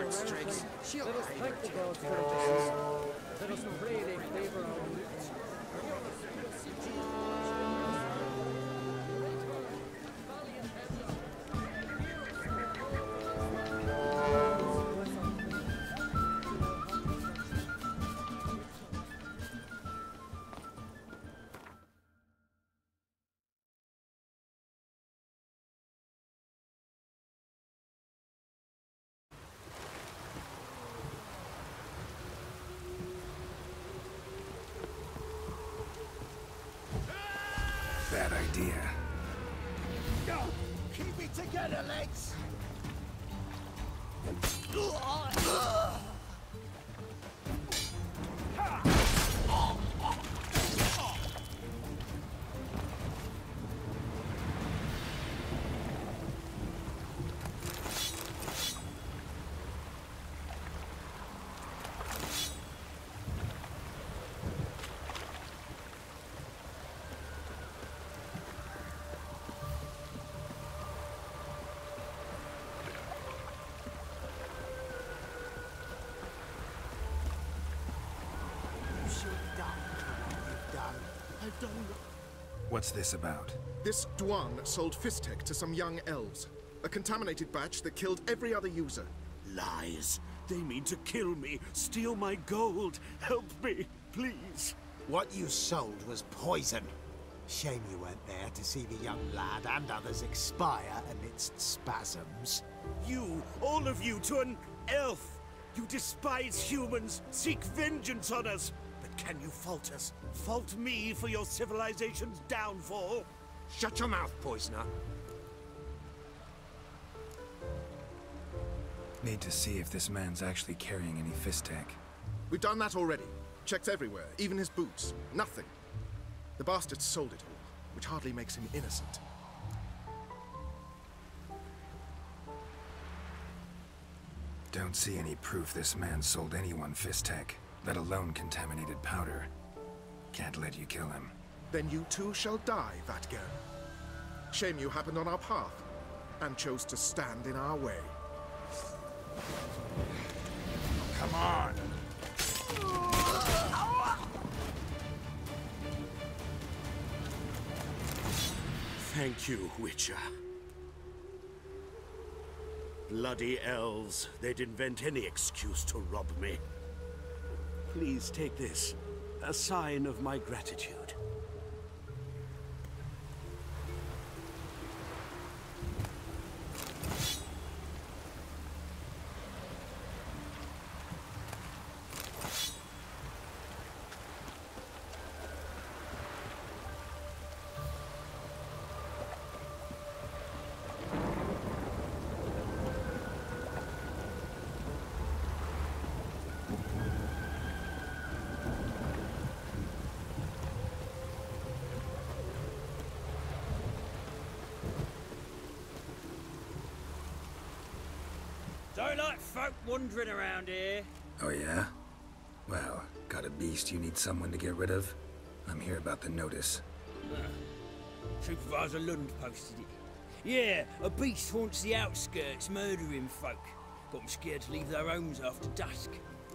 God's tricks. She'll Let us hide thank her the tail. gods for this. Let us pray they favor our movements. Bad idea. Keep it together, legs! What's this about? This Dwan sold Fistek to some young elves. A contaminated batch that killed every other user. Lies. They mean to kill me, steal my gold. Help me, please. What you sold was poison. Shame you weren't there to see the young lad and others expire amidst spasms. You, all of you, to an elf. You despise humans, seek vengeance on us. But can you fault us? Fault me for your civilization's downfall? Shut your mouth, poisoner. Need to see if this man's actually carrying any Fistek. We've done that already. Checked everywhere, even his boots. Nothing. The bastard sold it all, which hardly makes him innocent. Don't see any proof this man sold anyone Fistek, let alone contaminated powder. Can't let you kill him. Then you too shall die, Vatger. Shame you happened on our path, and chose to stand in our way. Come on! Thank you, Witcher. Bloody elves. They'd invent any excuse to rob me. Please take this. A sign of my gratitude. Don't like folk wandering around here. Oh yeah? Well, got a beast you need someone to get rid of? I'm here about the notice. Supervisor Lund posted it. Yeah, a beast haunts the outskirts, murdering folk. Got them scared to leave their homes after dusk.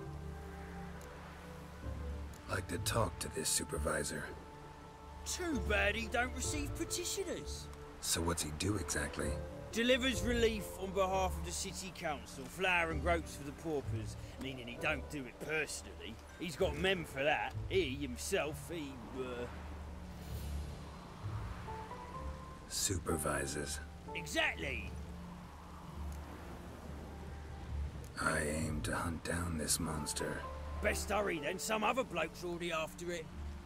Like to talk to this supervisor. Too bad he don't receive petitioners. So what's he do exactly? Delivers relief on behalf of the city council, flour and groats for the paupers, meaning he don't do it personally. He's got men for that. He, himself, Supervises. Exactly. I aim to hunt down this monster. Best hurry then, some other bloke's already after it.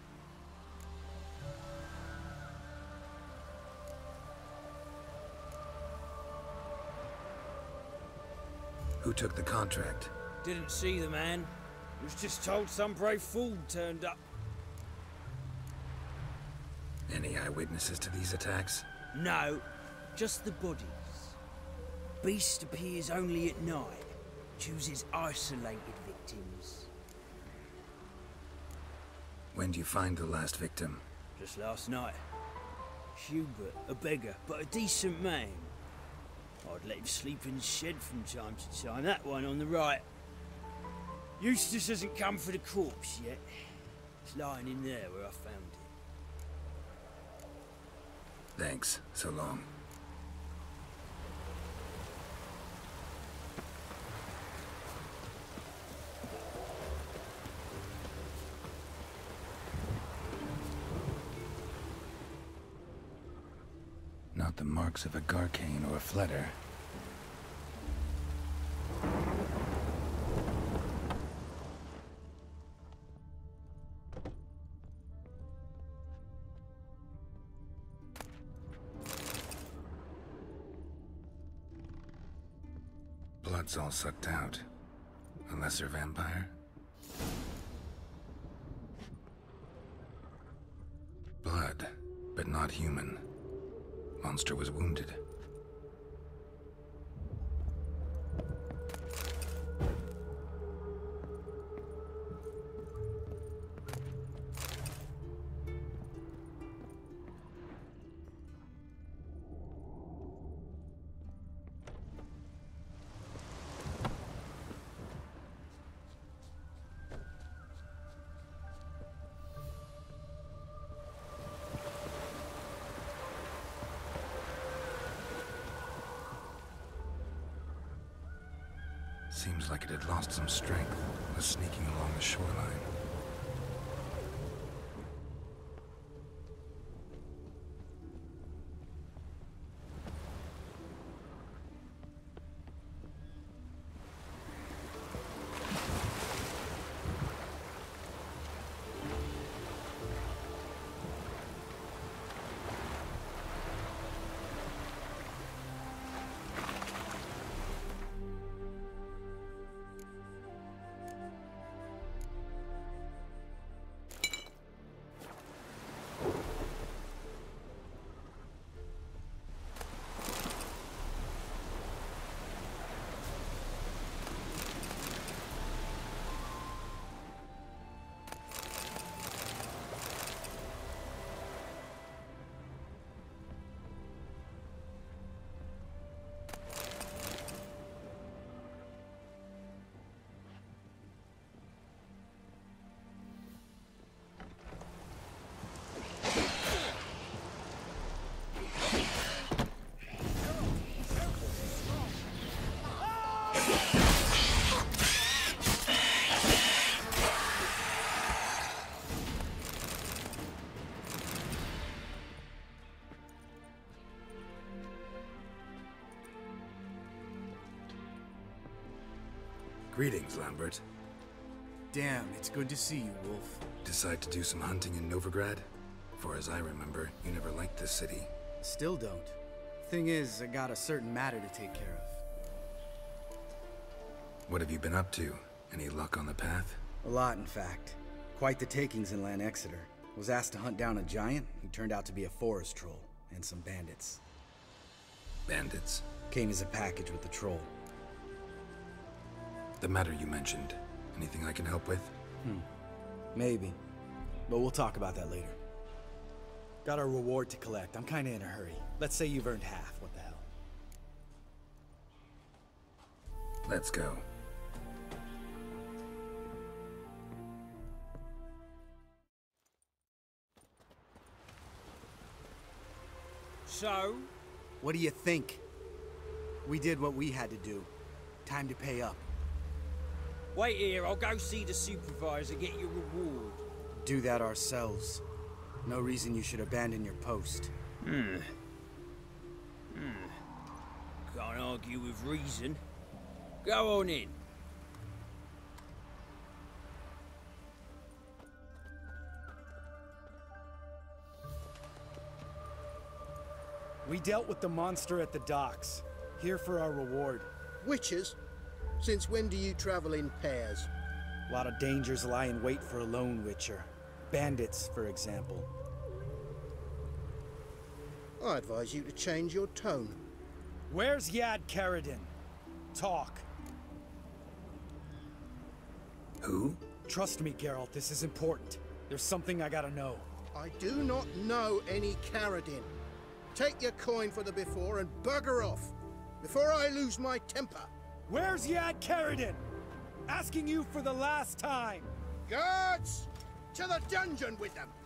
Who took the contract? Didn't see the man. Was just told some brave fool turned up. Any eyewitnesses to these attacks? No, just the bodies. Beast appears only at night. Chooses isolated victims. When do you find the last victim? Just last night. Hubert, a beggar, but a decent man. I'd let him sleep in the shed from time to time. That one on the right. Eustace hasn't come for the corpse yet. It's lying in there where I found it. Thanks. So long. Not the marks of a Garcane or a Fletter. Blood's all sucked out. A lesser vampire? Blood, but not human. Monster was wounded. Seems like it had lost some strength, was sneaking along the shoreline. Greetings, Lambert. Damn, it's good to see you, Wolf. Decide to do some hunting in Novigrad? For as I remember, you never liked this city. Still don't. Thing is, I got a certain matter to take care of. What have you been up to? Any luck on the path? A lot, in fact. Quite the takings in Lan Exeter. Was asked to hunt down a giant, who turned out to be a forest troll, and some bandits. Bandits? Came as a package with the troll. The matter you mentioned. Anything I can help with? Maybe. But we'll talk about that later. Got our reward to collect. I'm kinda in a hurry. Let's say you've earned half. What the hell? Let's go. So? What do you think? We did what we had to do. Time to pay up. Wait here, I'll go see the supervisor, get your reward. Do that ourselves. No reason you should abandon your post. Can't argue with reason. Go on in. We dealt with the monster at the docks. Here for our reward. Witches? Since when do you travel in pairs? A lot of dangers lie in wait for a lone witcher. Bandits, for example. I advise you to change your tone. Where's Yad Karadin? Talk. Who? Trust me, Geralt, this is important. There's something I gotta know. I do not know any Karadin. Take your coin for the before and bugger off before I lose my temper. Where's Yad Karadin? Asking you for the last time. Guards! To the dungeon with them!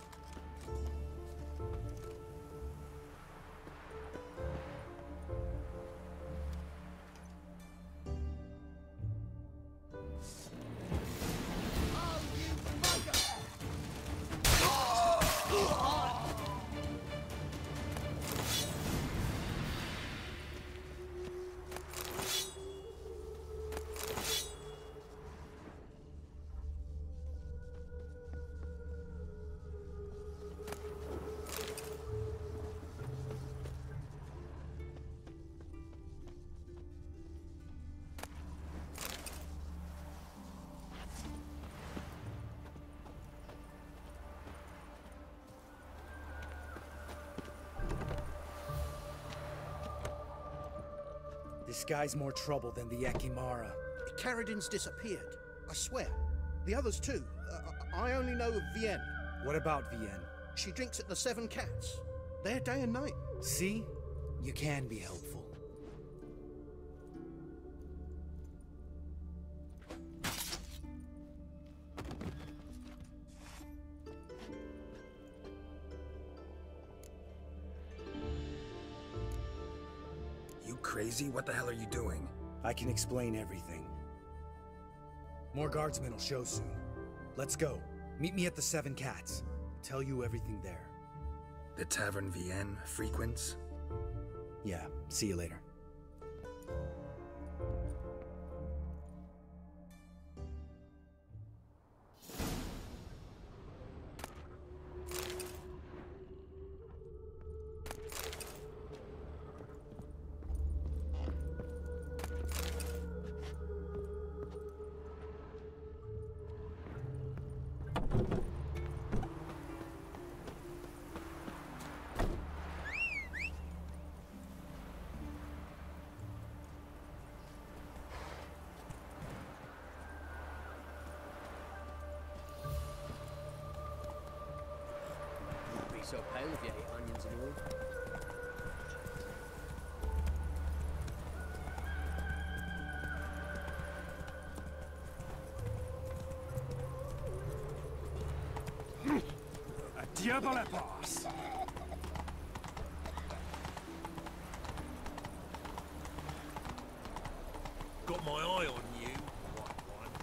This guy's more trouble than the Ekimara. Karadin's disappeared. I swear. The others too. I only know of Vienne. What about Vienne? She drinks at the Seven Cats. There day and night. See? You can be helpful. You crazy? What the hell are you doing? I can explain everything. More guardsmen will show soon. Let's go. Meet me at the Seven Cats. Tell you everything there. The Tavern Vienne frequents? Yeah, see you later. So pale if you hate onions and oil. Diable la passe! Got my eye on you, white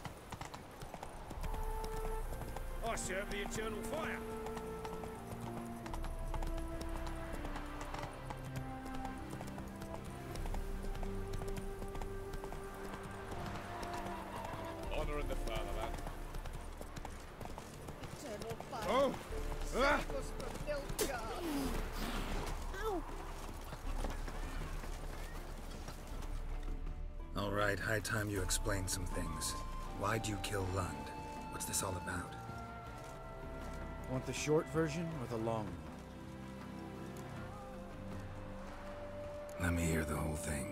one. I serve the eternal fire. Honor in the fatherland. Eternal fire. Oh! Ah! All right, high time you explain some things. Why'd you kill Lund? What's this all about? Want the short version or the long one? Let me hear the whole thing.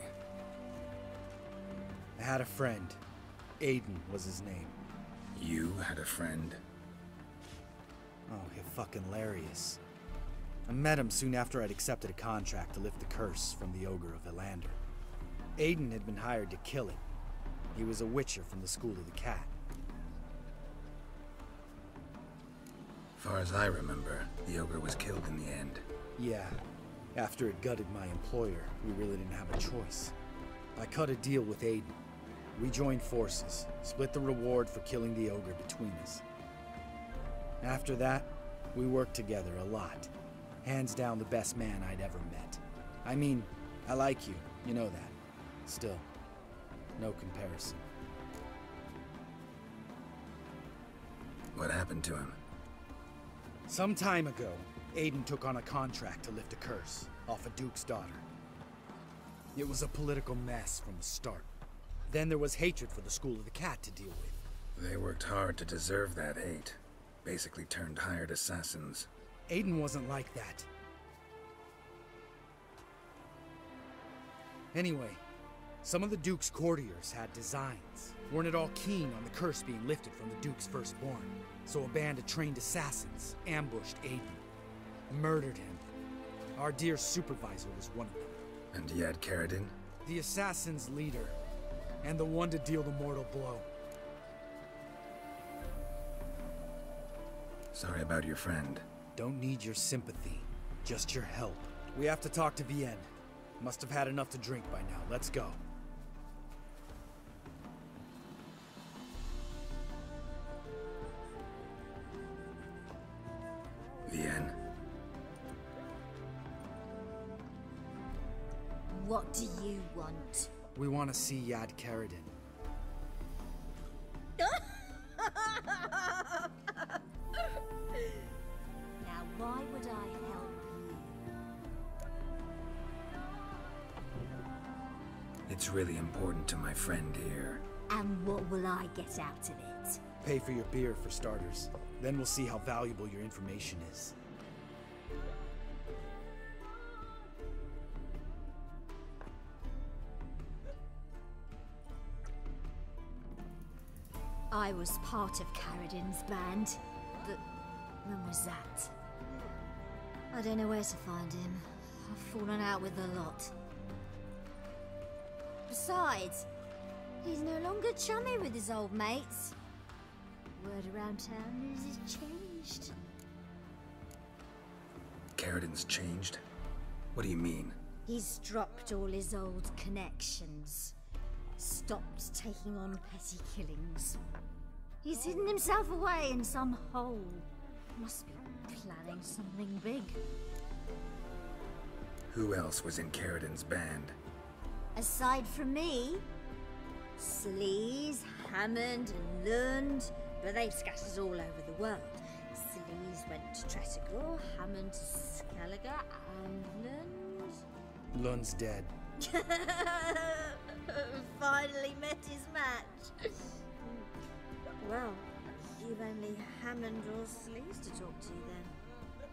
I had a friend. Aiden was his name. You had a friend? Oh, you're fucking hilarious. I met him soon after I'd accepted a contract to lift the curse from the Ogre of Elander. Aiden had been hired to kill it. He was a witcher from the School of the Cat. Far as I remember, the Ogre was killed in the end. Yeah. After it gutted my employer, we really didn't have a choice. I cut a deal with Aiden. We joined forces, split the reward for killing the Ogre between us. After that, we worked together a lot. Hands down the best man I'd ever met. I mean, I like you, you know that. Still, no comparison. What happened to him? Some time ago, Aiden took on a contract to lift a curse off a duke's daughter. It was a political mess from the start. Then there was hatred for the School of the Cat to deal with. They worked hard to deserve that hate. Basically turned hired assassins. Aiden wasn't like that. Anyway, some of the Duke's courtiers had designs. Weren't at all keen on the curse being lifted from the Duke's firstborn. So a band of trained assassins ambushed Aiden. Murdered him. Our dear supervisor was one of them. And Yad Karadin? The assassin's leader, and the one to deal the mortal blow. Sorry about your friend. Don't need your sympathy, just your help. We have to talk to Vienne. Must have had enough to drink by now. Let's go. Vienne? What do you want? We want to see Yad Karadin. Now, why would I help you? It's really important to my friend here. And what will I get out of it? Pay for your beer, for starters. Then we'll see how valuable your information is. I was part of Karadin's band, but when was that? I don't know where to find him. I've fallen out with a lot. Besides, he's no longer chummy with his old mates. Word around town is he's changed. Karadin's changed? What do you mean? He's dropped all his old connections. Stopped taking on petty killings. He's hidden himself away in some hole. Must be planning something big. Who else was in Karadin's band? Aside from me, Sleaze, Hammond and Lund, but they've scattered all over the world. Sleaze went to Tretogor, Hammond to Skellige, and Lund... Lund's dead. Finally met his match. Well, you've only Hammond or Sleaze to talk to then.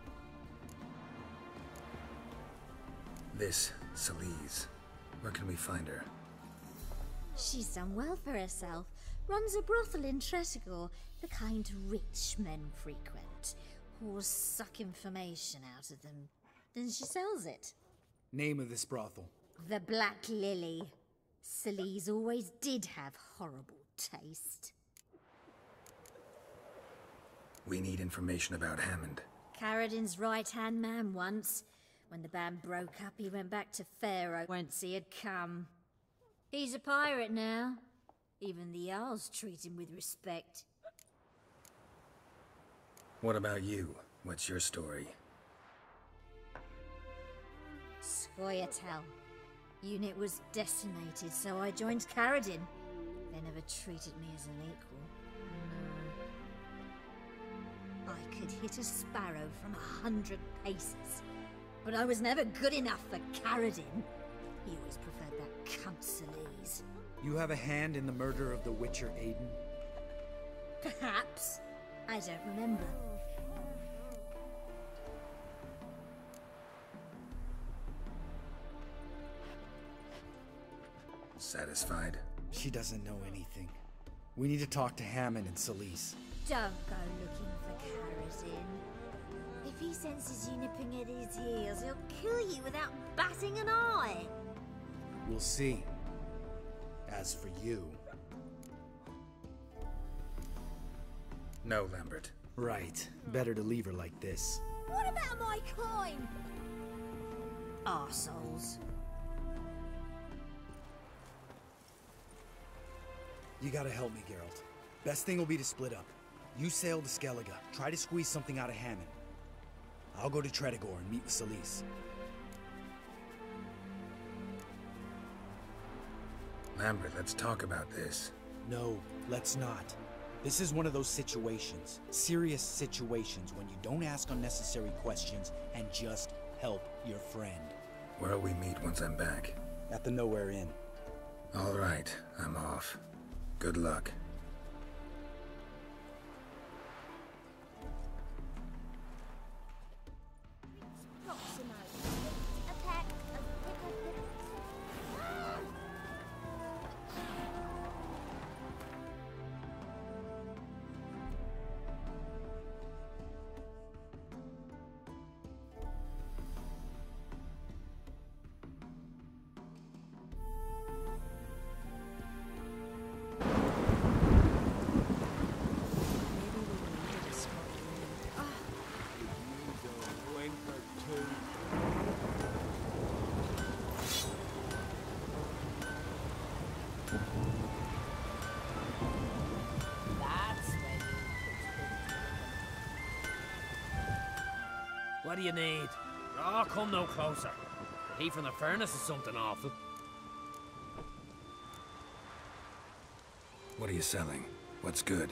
This Sleaze. Where can we find her? She's done well for herself. Runs a brothel in Tretogor, the kind rich men frequent. Whores suck information out of them. Then she sells it. Name of this brothel? The Black Lily. Sleaze always did have horrible taste. We need information about Hammond. Karadin's right-hand man once. When the band broke up, he went back to Pharaoh whence he had come. He's a pirate now. Even the Jarls treat him with respect. What about you? What's your story? Scoia'tael. Unit was decimated, so I joined Karadin. They never treated me as an equal. No. I could hit a sparrow from 100 paces, but I was never good enough for Karadin. He always preferred that cunt Sleaze. You have a hand in the murder of the Witcher Aiden? Perhaps. I don't remember. Satisfied? She doesn't know anything. We need to talk to Hammond and Sleaze. Don't go looking for Karadin. If he senses you nipping at his heels, he'll kill you without batting an eye. We'll see. As for you... No, Lambert. Right. Better to leave her like this. What about my coin? Arseholes. You gotta help me, Geralt. Best thing will be to split up. You sail to Skellige. Try to squeeze something out of Hammond. I'll go to Tretogor and meet with Sleaze. Lambert, let's talk about this. No, let's not. This is one of those situations. Serious situations when you don't ask unnecessary questions and just help your friend. Where'll we meet once I'm back? At the Nowhere Inn. All right, I'm off. Good luck. What do you need? Oh, come no closer. The heat from the furnace is something awful. What are you selling? What's good?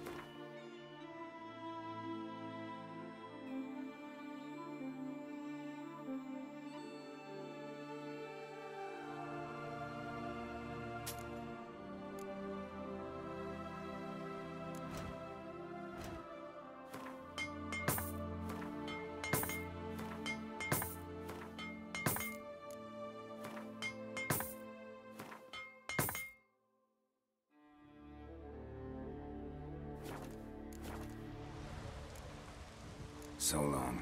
So long.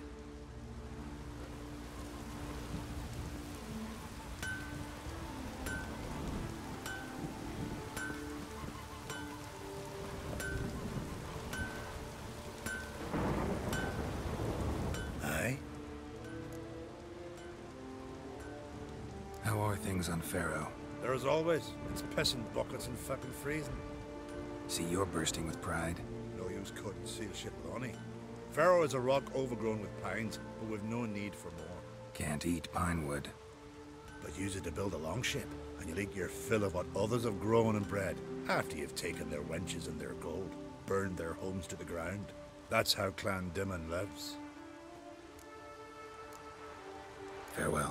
Aye? How are things on Pharaoh? There as always. It's pissing buckets and fucking freezing. See, you're bursting with pride. No use cutting seal shit with honey. Pharaoh is a rock overgrown with pines, but we've no need for more. Can't eat pine wood. But use it to build a longship, and you'll eat your fill of what others have grown and bred, after you've taken their wenches and their gold, burned their homes to the ground. That's how Clan Dimon lives. Farewell.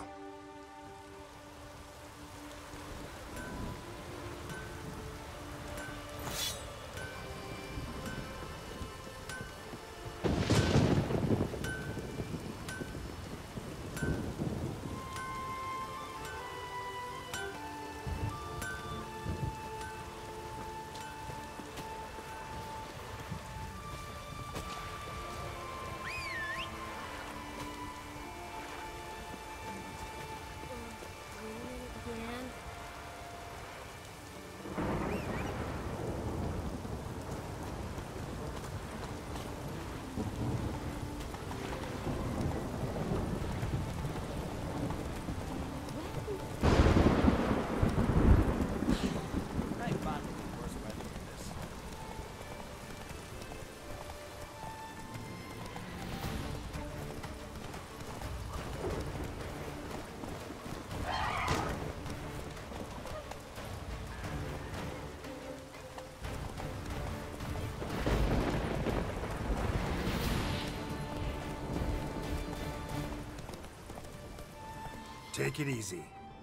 Take it easy.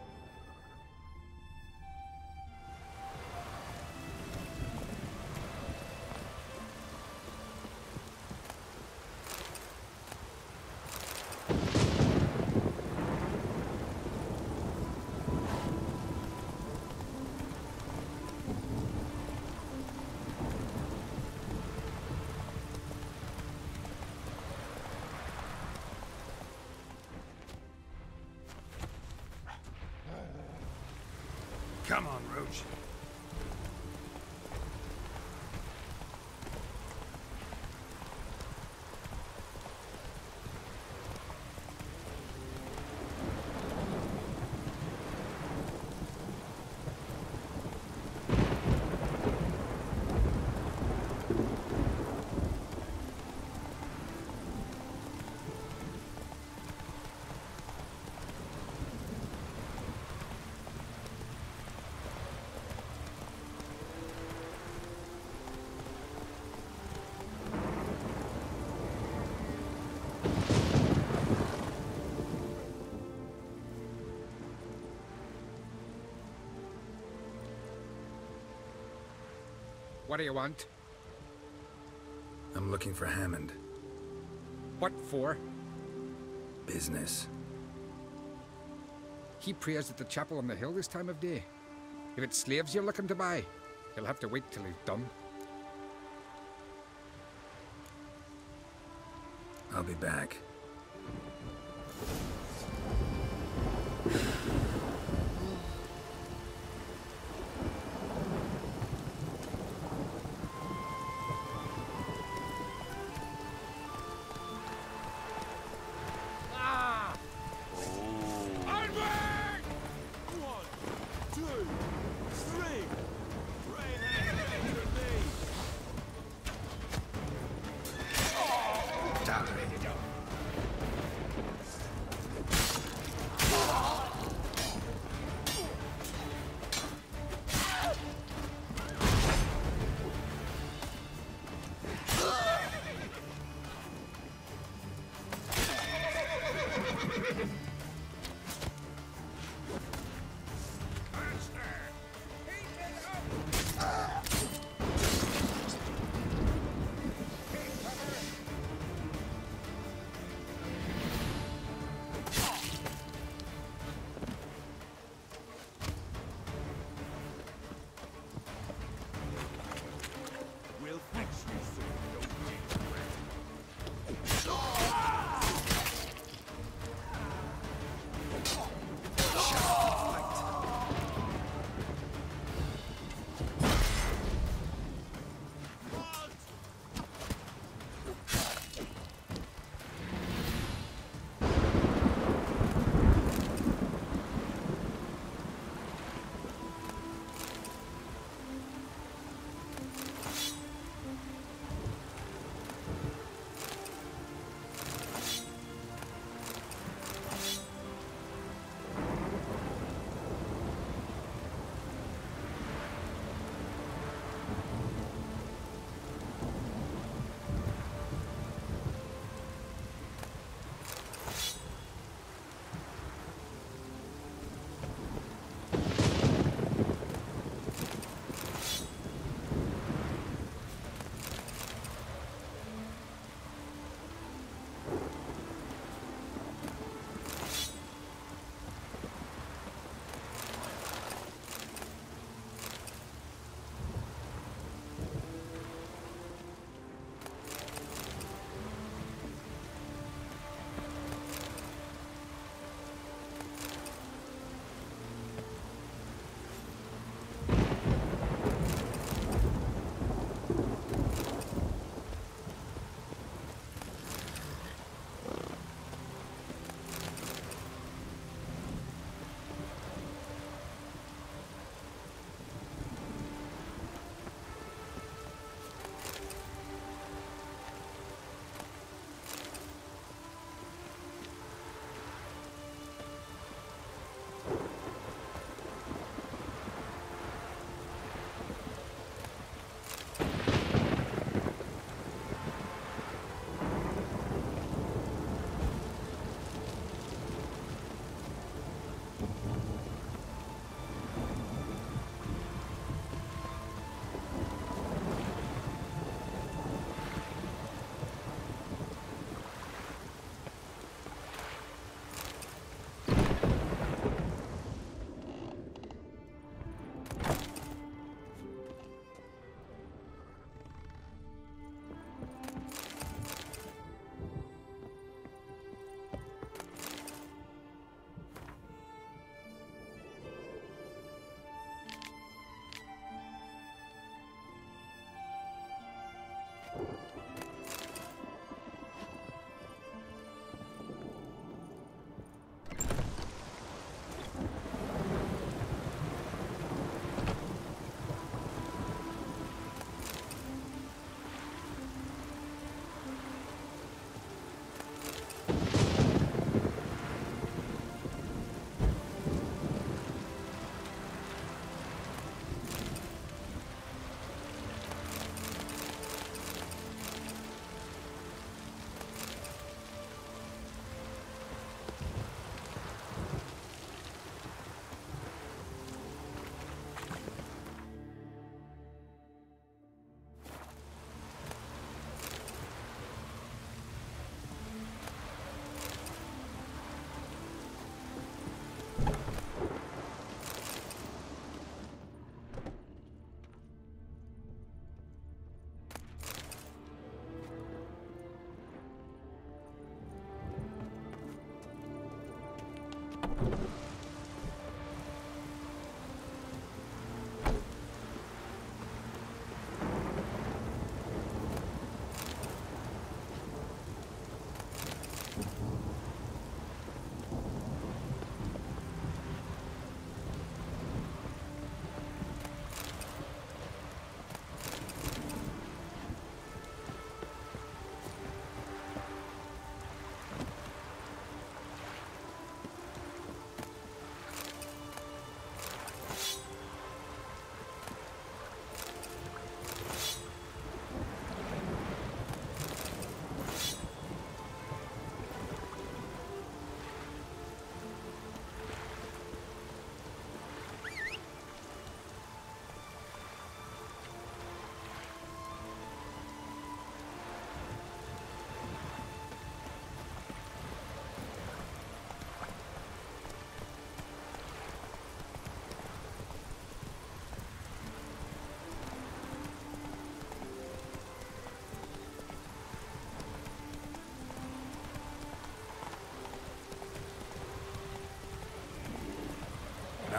Come on, Roach. What do you want? I'm looking for Hammond. What for? Business. He prays at the chapel on the hill this time of day. If it's slaves you're looking to buy, you'll have to wait till he's done. I'll be back.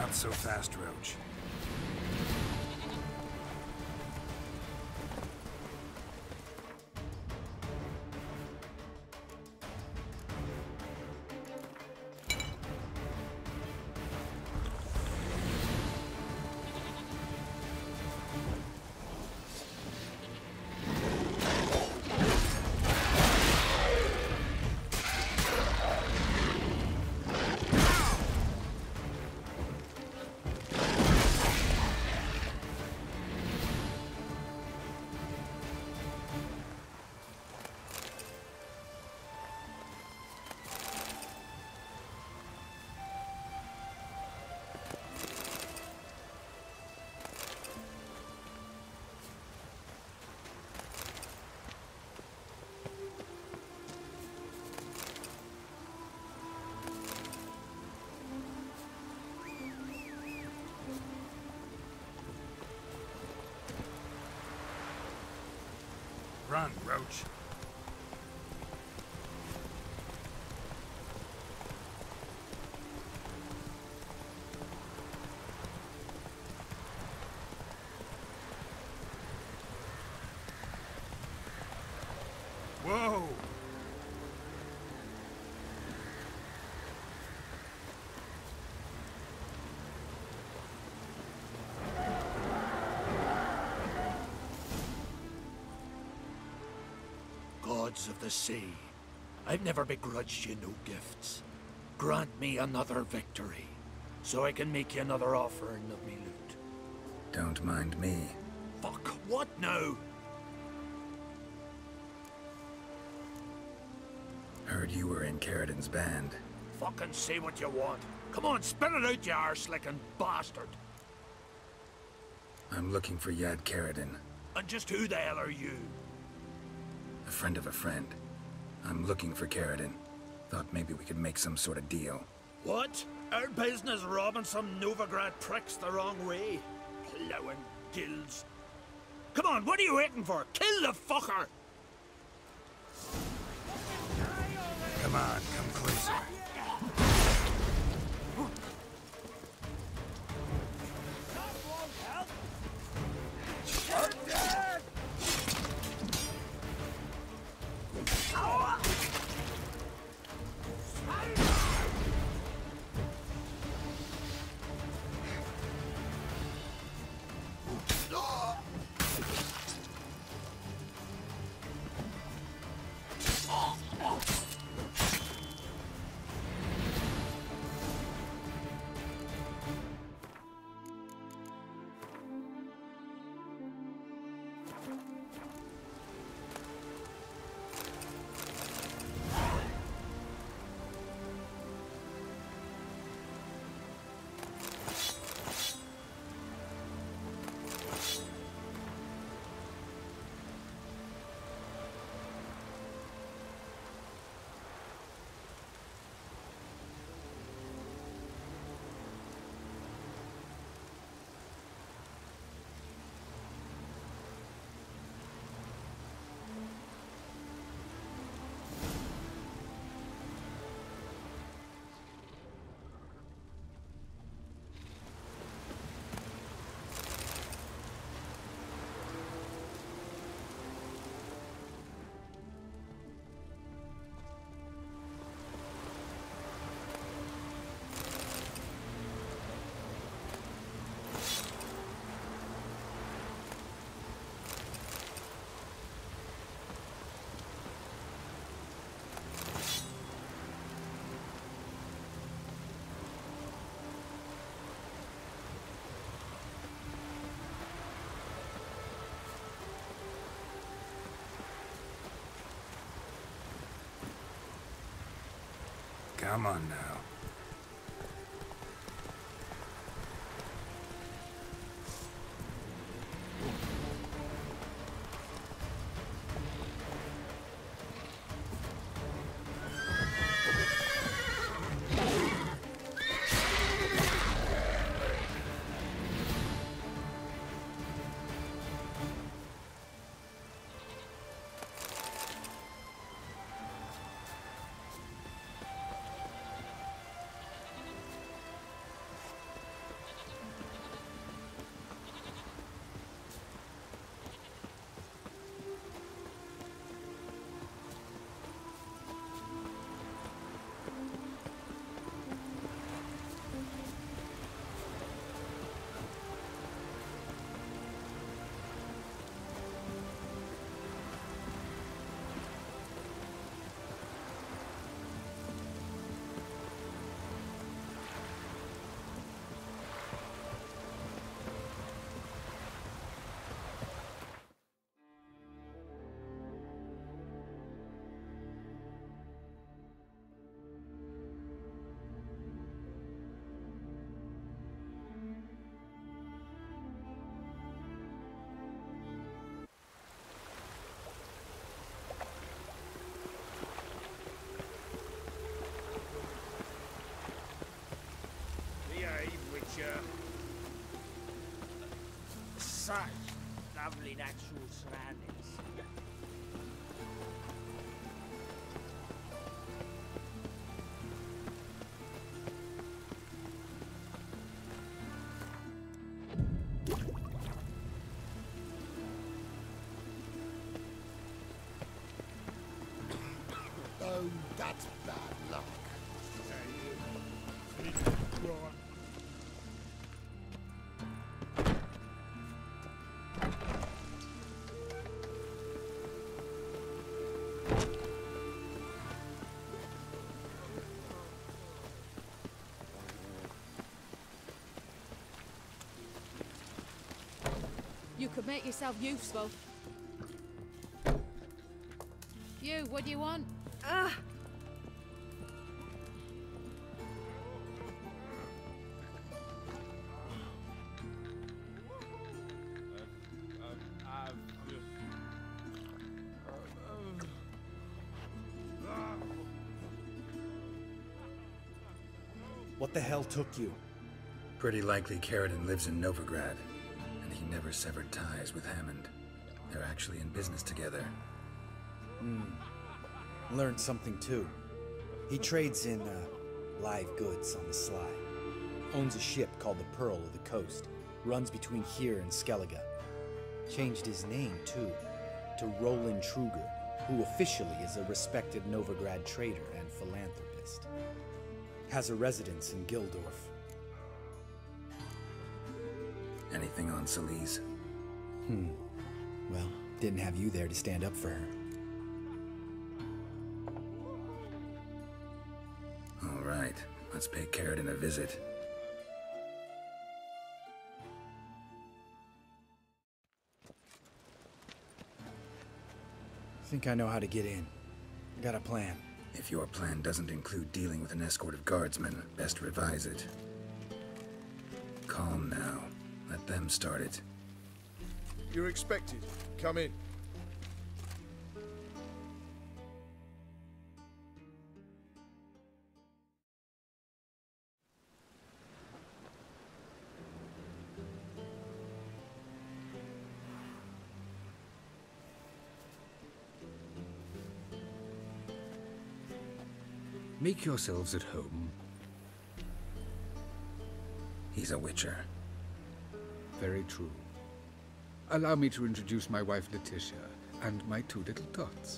Not so fast, Roach. Run, Roach. Whoa! Gods of the sea, I've never begrudged you no gifts. Grant me another victory, so I can make you another offering of me loot. Don't mind me. Fuck, what now? Heard you were in Caridin's band. Fucking say what you want. Come on, spit it out, you arse-licking bastard. I'm looking for Yad Caridin. And just who the hell are you? A friend of a friend. I'm looking for Caridin. Thought maybe we could make some sort of deal. What? Our business robbing some Novigrad pricks the wrong way? Plowing guilds. Come on, what are you waiting for? Kill the fucker! Come on, come closer. Come on now. such lovely natural surroundings. Oh, that's bad luck. You could make yourself useful. You, what do you want? What the hell took you? Pretty likely Carradine lives in Novigrad, and he never severed ties with Hammond. They're actually in business together. Learned something too. He trades in live goods on the sly. Owns a ship called the Pearl of the Coast. Runs between here and Skellige. Changed his name too, to Roland Truger, who officially is a respected Novigrad trader and philanthropist. Has a residence in Gildorf. Anything on Celise? Well, didn't have you there to stand up for her. All right, let's pay Carradine a visit. Think I know how to get in. Got a plan. If your plan doesn't include dealing with an escort of guardsmen, best revise it. Calm now. Let them start it. You're expected. Come in. Make yourselves at home. He's a witcher. Very true. Allow me to introduce my wife Letitia and my two little tots.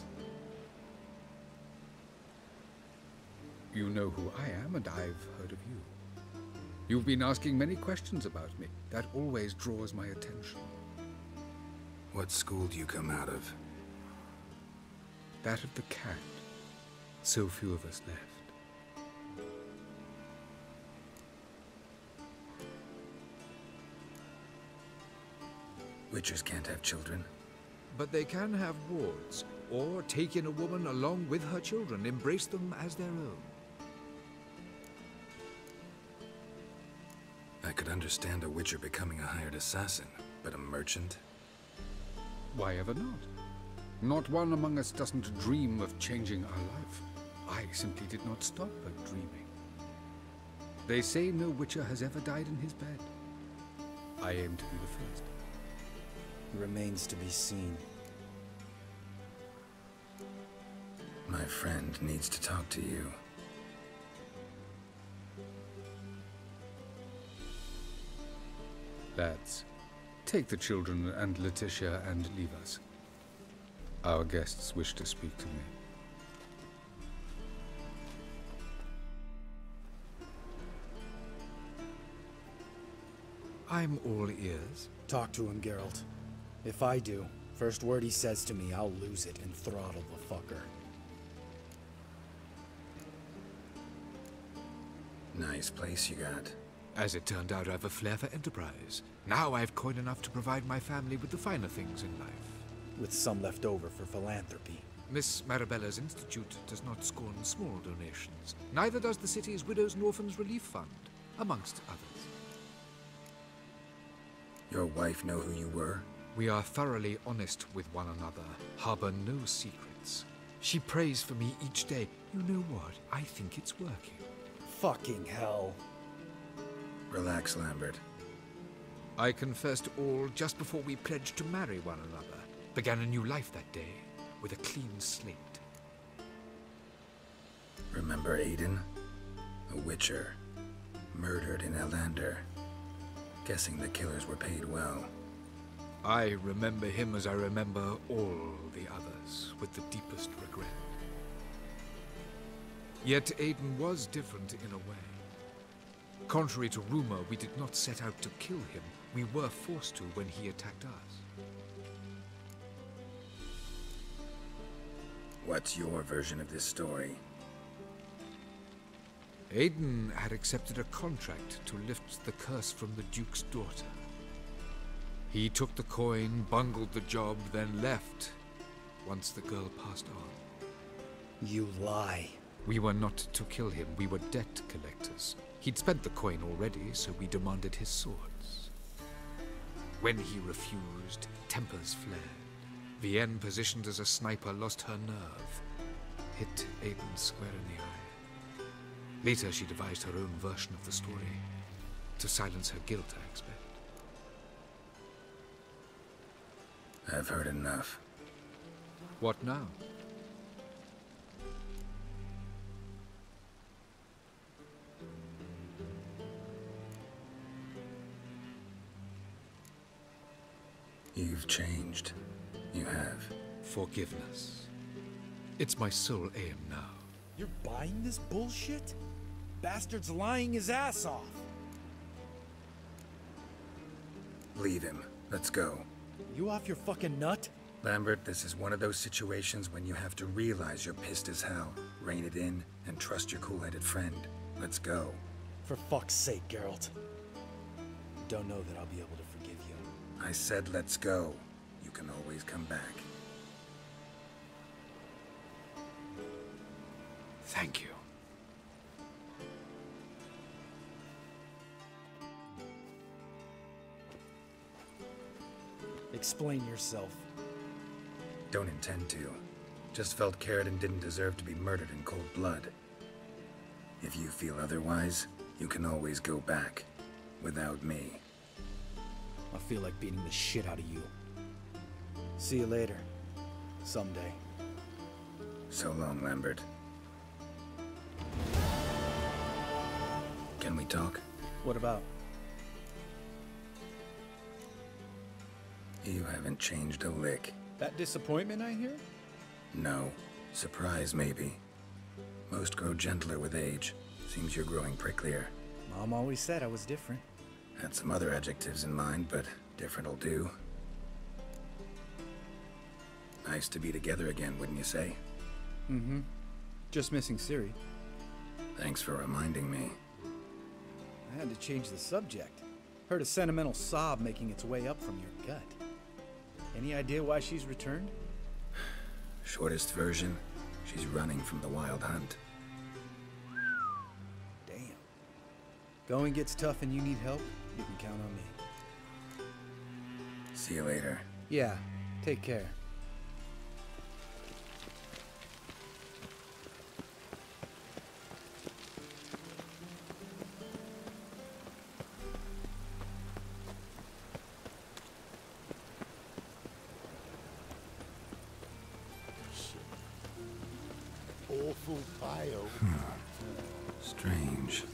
You know who I am, and I've heard of you. You've been asking many questions about me. That always draws my attention. What school do you come out of? That of the cat. So few of us left. Witchers can't have children. But they can have wards, or take in a woman along with her children, embrace them as their own. I could understand a witcher becoming a hired assassin, but a merchant? Why ever not? Not one among us doesn't dream of changing our life. I simply did not stop at dreaming. They say no witcher has ever died in his bed. I aim to be the first. Remains to be seen. My friend needs to talk to you. Lads, take the children and Letitia and leave us. Our guests wish to speak to me. I'm all ears. Talk to him, Geralt. If I do, first word he says to me, I'll lose it and throttle the fucker. Nice place you got. As it turned out, I have a flair for enterprise. Now I have coin enough to provide my family with the finer things in life. With some left over for philanthropy. Miss Marabella's institute does not scorn small donations. Neither does the city's Widows and Orphans Relief Fund, amongst others. Your wife know who you were? We are thoroughly honest with one another, harbor no secrets. She prays for me each day. You know what? I think it's working. Fucking hell. Relax, Lambert. I confessed all just before we pledged to marry one another. Began a new life that day, with a clean slate. Remember Aiden? A witcher. Murdered in Elander. Guessing the killers were paid well. I remember him as I remember all the others, with the deepest regret. Yet Aiden was different in a way. Contrary to rumor, we did not set out to kill him. We were forced to when he attacked us. What's your version of this story? Aiden had accepted a contract to lift the curse from the Duke's daughter. He took the coin, bungled the job, then left once the girl passed on. You lie. We were not to kill him. We were debt collectors. He'd spent the coin already, so we demanded his swords. When he refused, tempers flared. Vienne, positioned as a sniper, lost her nerve. Hit Aiden square in the eye. Later, she devised her own version of the story. To silence her guilt, I expect. I've heard enough. What now? You've changed. You have. Forgiveness. It's my sole aim now. You're buying this bullshit? Bastard's lying his ass off. Leave him. Let's go. You off your fucking nut? Lambert, this is one of those situations when you have to realize you're pissed as hell, rein it in, and trust your cool-headed friend. Let's go. For fuck's sake, Geralt. Don't know that I'll be able to forgive you. I said let's go. You can always come back. Thank you. Explain yourself. Don't intend to. Just felt Caridin didn't deserve to be murdered in cold blood. If you feel otherwise, you can always go back. Without me. I feel like beating the shit out of you. See you later. Someday. So long, Lambert. Can we talk? What about? You haven't changed a lick. That disappointment I hear? No. Surprise, maybe. Most grow gentler with age. Seems you're growing pricklier. Mom always said I was different. Had some other adjectives in mind, but different'll do. Nice to be together again, wouldn't you say? Mm-hmm. Just missing Ciri. Thanks for reminding me. I had to change the subject. Heard a sentimental sob making its way up from your gut. Any idea why she's returned? Shortest version, she's running from the Wild Hunt. Damn. Going gets tough and you need help, you can count on me. See you later. Yeah, take care. Awful bio. Strange.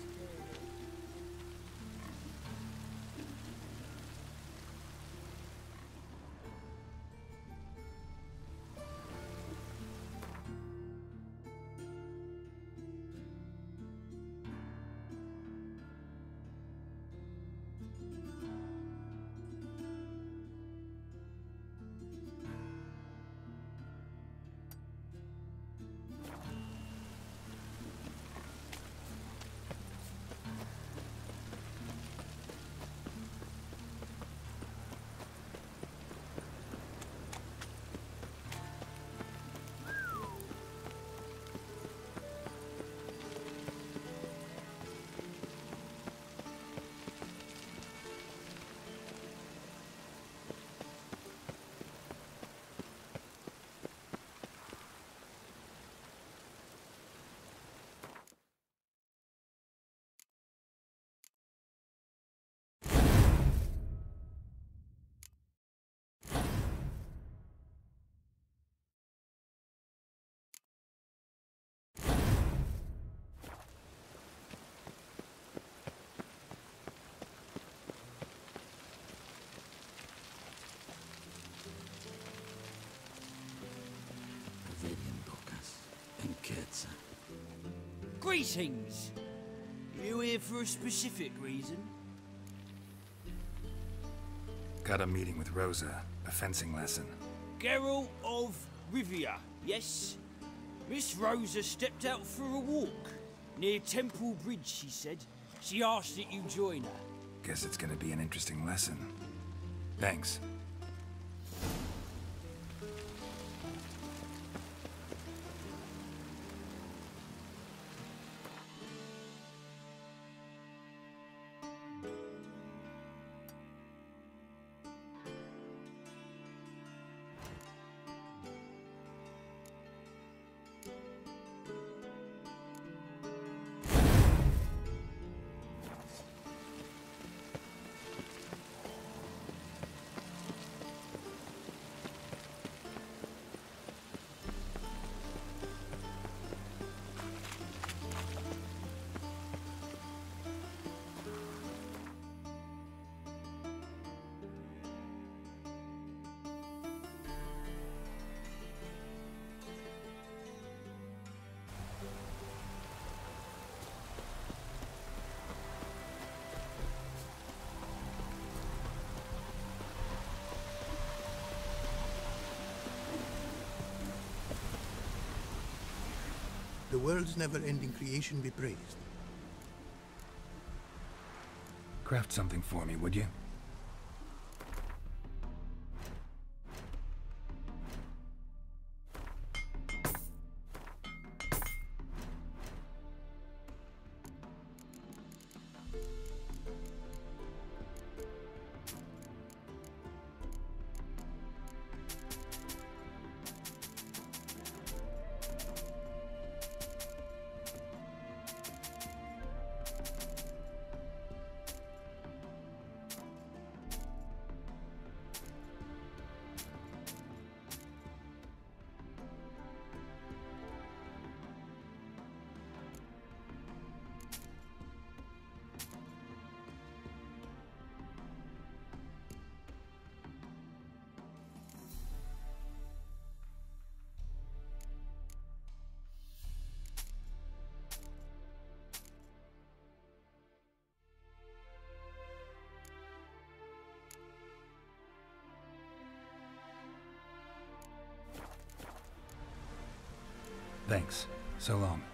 Greetings. You here for a specific reason? Got a meeting with Rosa, a fencing lesson. Geralt of Rivia, yes? Miss Rosa stepped out for a walk. Near Temple Bridge, she said. She asked that you join her. Guess it's gonna be an interesting lesson. Thanks. The world's never-ending creation be praised. Craft something for me, would you? Thanks. So long.